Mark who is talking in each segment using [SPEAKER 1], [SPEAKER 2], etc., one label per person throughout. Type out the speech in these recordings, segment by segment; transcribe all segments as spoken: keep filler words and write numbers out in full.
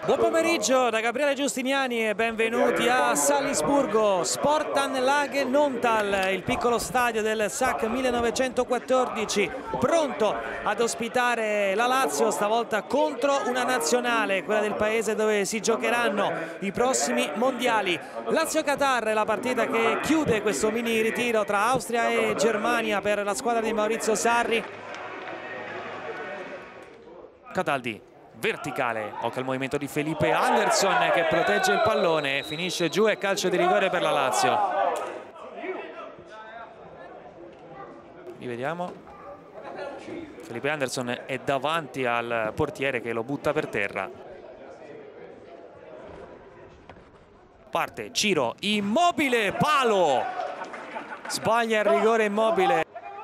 [SPEAKER 1] Buon pomeriggio da Gabriele Giustiniani e benvenuti a Salisburgo, Sportanlage Nontal, il piccolo stadio del S A C millenovecentoquattordici, pronto ad ospitare la Lazio, stavolta contro una nazionale, quella del paese dove si giocheranno i prossimi mondiali. Lazio-Qatar è la partita che chiude questo mini ritiro tra Austria e Germania per la squadra di Maurizio Sarri. Cataldi, verticale, occhio al movimento di Felipe Anderson che protegge il pallone, finisce giù e calcio di rigore per la Lazio. Rivediamo. Felipe Anderson è davanti al portiere che lo butta per terra. Parte Ciro, Immobile, palo! Sbaglia il rigore Immobile.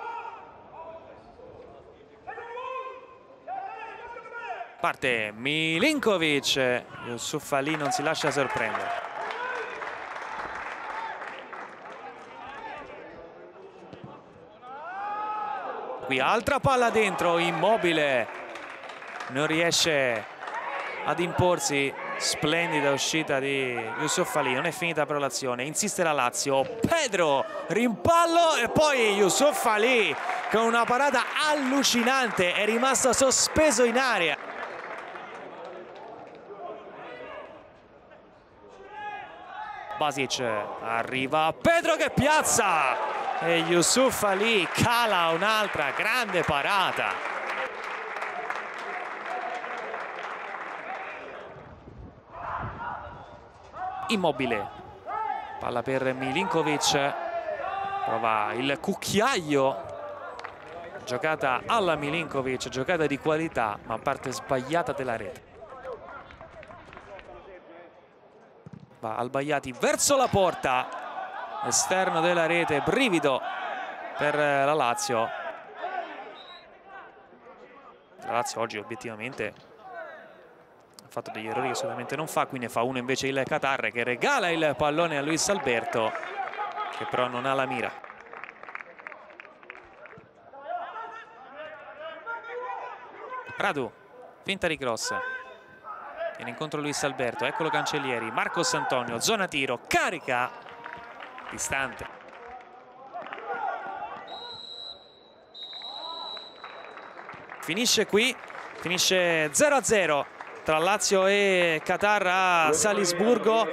[SPEAKER 1] Parte Milinkovic, Yusuf Ali non si lascia sorprendere. Qui altra palla dentro, Immobile non riesce ad imporsi, splendida uscita di Yusuf Ali, non è finita però l'azione, insiste la Lazio, Pedro, rimpallo e poi Yusuf Ali con una parata allucinante, è rimasto sospeso in aria. Basic, arriva Pedro che piazza e Yusuf Ali cala un'altra grande parata. Immobile, palla per Milinkovic, prova il cucchiaio, giocata alla Milinkovic, giocata di qualità ma parte sbagliata della rete. Va Albayati verso la porta, esterno della rete, brivido per la Lazio. La Lazio oggi obiettivamente ha fatto degli errori che solitamente non fa, qui ne fa uno invece il Qatar che regala il pallone a Luis Alberto, che però non ha la mira. Radu, finta di cross. Viene incontro Luis Alberto, eccolo Cancellieri, Marcos Antonio, zona tiro, carica, distante. Finisce qui, finisce zero a zero tra Lazio e Qatar a Salisburgo.